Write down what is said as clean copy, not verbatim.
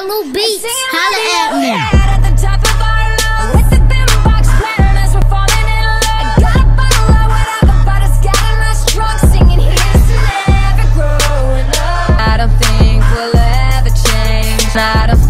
Lou Beats, holla at me. At the top of our lungs, with the thin box playing as we're falling in love. I got a bottle of whatever, but it's got a nice drunk singing here's to never growing up. I don't think we'll ever change. I don't